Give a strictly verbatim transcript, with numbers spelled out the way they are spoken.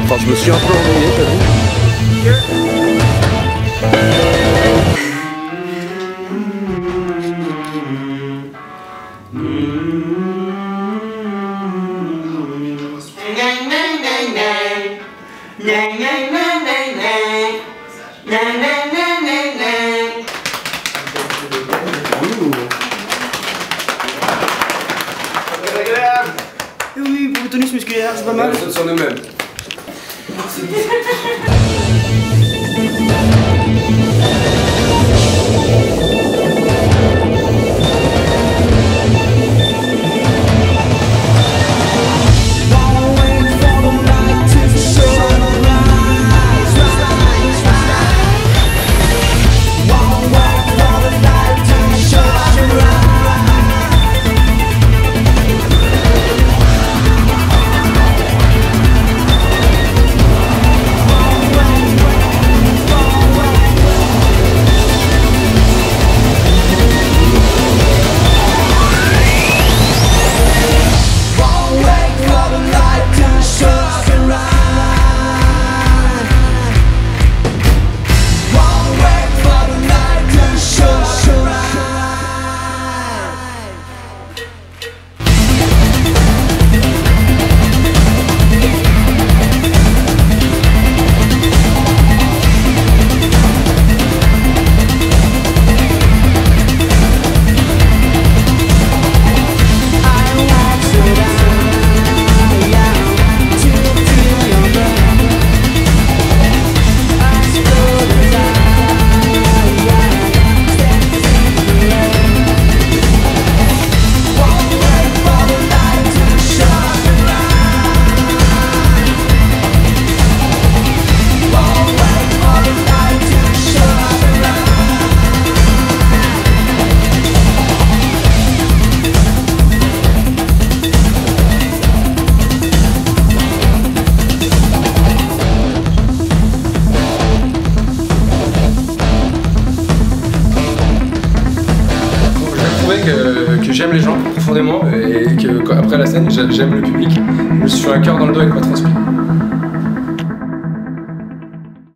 Enfin, je me suis un peu ennuyé, t'as vu? Oui, pour le tonus musculaire, c'est pas mal. On saute sur nous-mêmes. Que, que j'aime les gens profondément et qu'après la scène j'aime le public. Je me suis fait un cœur dans le dos avec ma transpi.